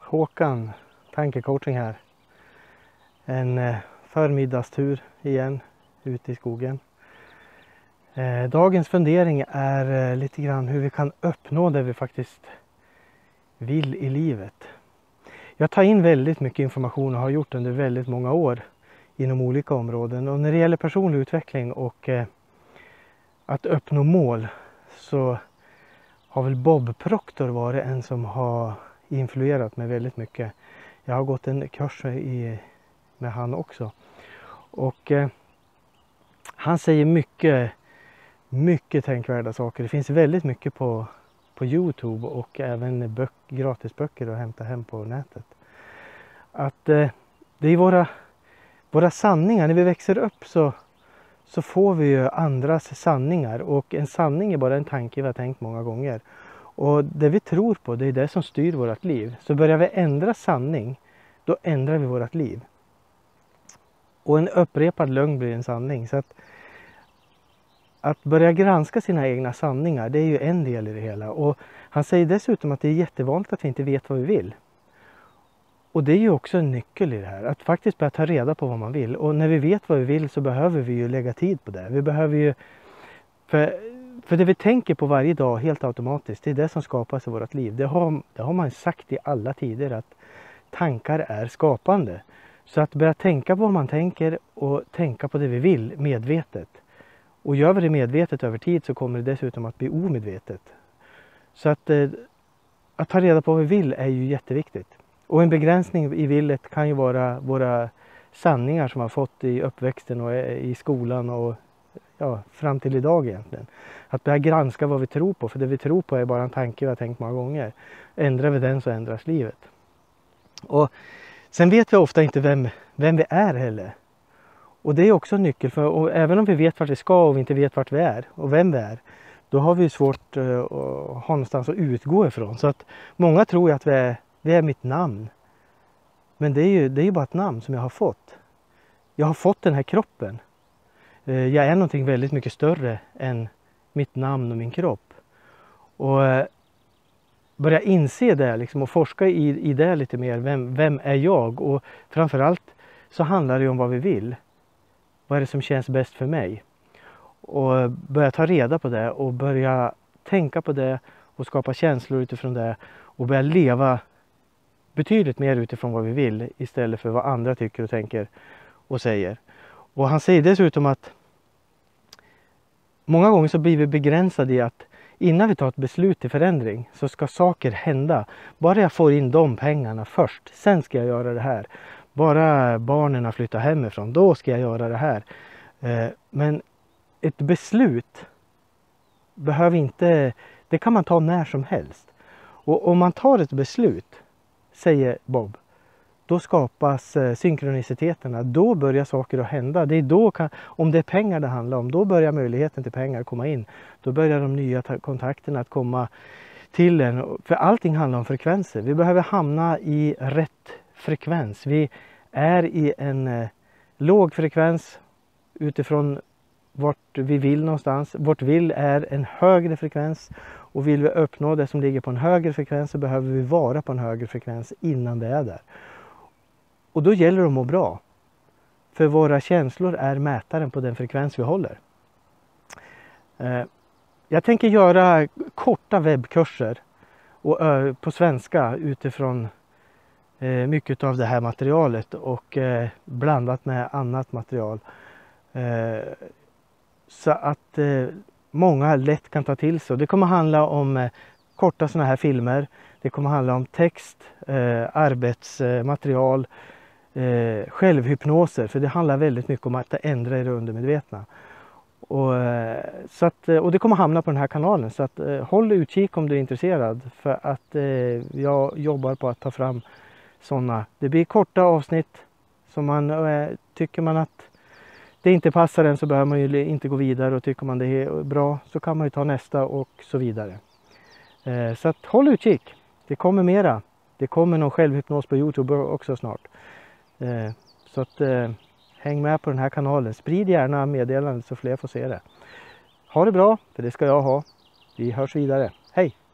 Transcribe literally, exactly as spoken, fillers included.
Håkan, tankecoaching här. En eh, förmiddagstur igen ute i skogen. Eh, dagens fundering är eh, lite grann hur vi kan uppnå det vi faktiskt vill i livet. Jag tar in väldigt mycket information och har gjort under väldigt många år inom olika områden. Och när det gäller personlig utveckling och eh, att uppnå mål så har väl Bob Proctor varit en som har influerat mig väldigt mycket. Jag har gått en kurs i, med han också. Och eh, han säger mycket, mycket tänkvärda saker. Det finns väldigt mycket på, på Youtube och även böck, gratisböcker att hämta hem på nätet. Att eh, det är våra, våra sanningar. När vi växer upp så, så får vi ju andras sanningar. Och en sanning är bara en tanke vi har tänkt många gånger. Och det vi tror på, det är det som styr vårt liv. Så börjar vi ändra sanning, då ändrar vi vårt liv. Och en upprepad lögn blir en sanning. Så att, att börja granska sina egna sanningar, det är ju en del i det hela. Och han säger dessutom att det är jättevanligt att vi inte vet vad vi vill. Och det är ju också en nyckel i det här. Att faktiskt börja ta reda på vad man vill. Och när vi vet vad vi vill så behöver vi ju lägga tid på det. Vi behöver ju... För, för det vi tänker på varje dag helt automatiskt, det är det som skapas i vårt liv. Det har, det har man sagt i alla tider att tankar är skapande. Så att börja tänka på vad man tänker och tänka på det vi vill medvetet. Och gör vi det medvetet över tid så kommer det dessutom att bli omedvetet. Så att, eh, att ta reda på vad vi vill är ju jätteviktigt. Och en begränsning i villet kan ju vara våra sanningar som man fått i uppväxten och i skolan och ja, fram till idag egentligen. Att börja granska vad vi tror på, för det vi tror på är bara en tanke vi har tänkt många gånger. Ändrar vi den så ändras livet. Och sen vet vi ofta inte vem, vem vi är heller. Och det är också en nyckel, för och även om vi vet vart vi ska och vi inte vet vart vi är och vem vi är, då har vi svårt uh, att ha någonstans att utgå ifrån. Så att många tror ju att vi är, vi är mitt namn. Men det är ju det är ju bara ett namn som jag har fått. Jag har fått den här kroppen. Uh, jag är någonting väldigt mycket större än mitt namn och min kropp. Och uh, börja inse det liksom, och forska i, i det lite mer. Vem, vem är jag? Och framförallt så handlar det om vad vi vill. Vad är det som känns bäst för mig? Och börja ta reda på det och börja tänka på det och skapa känslor utifrån det. Och börja leva betydligt mer utifrån vad vi vill istället för vad andra tycker och tänker och säger. Och han säger dessutom att många gånger så blir vi begränsade i att innan vi tar ett beslut till förändring så ska saker hända. Bara jag får in de pengarna först, sen ska jag göra det här. Bara barnen har flyttat hemifrån, då ska jag göra det här. Men ett beslut behöver inte, det kan man ta när som helst. Och om man tar ett beslut, säger Bob, då skapas synkroniciteterna, då börjar saker att hända. Det är då, kan, om det är pengar det handlar om, då börjar möjligheten till pengar komma in. Då börjar de nya kontakterna att komma till en. För allting handlar om frekvenser. Vi behöver hamna i rätt frekvens. Vi är i en eh, låg frekvens utifrån vart vi vill någonstans. Vårt vill är en högre frekvens. Och vill vi uppnå det som ligger på en högre frekvens så behöver vi vara på en högre frekvens innan vi är där. Och då gäller det att må bra. För våra känslor är mätaren på den frekvens vi håller. Eh, jag tänker göra korta webbkurser och, ö, på svenska utifrån eh, mycket av det här materialet och eh, blandat med annat material. Eh, så att eh, många lätt kan ta till sig. Det kommer handla om eh, korta sådana här filmer. Det kommer handla om text, eh, arbetsmaterial, eh, självhypnoser. För det handlar väldigt mycket om att ändra i det undermedvetna. Och, så att, och det kommer hamna på den här kanalen. Så att, eh, håll utkik om du är intresserad. För att eh, jag jobbar på att ta fram sådana. Det blir korta avsnitt. Som man, eh, tycker man att det inte passar en så behöver man ju inte gå vidare. Och tycker man det är bra så kan man ju ta nästa och så vidare. Eh, så att håll utkik. Det kommer mera. Det kommer någon självhypnos på Youtube också snart. Eh, så att eh, häng med på den här kanalen. Sprid gärna meddelandet så fler får se det. Ha det bra, för det ska jag ha. Vi hörs vidare. Hej!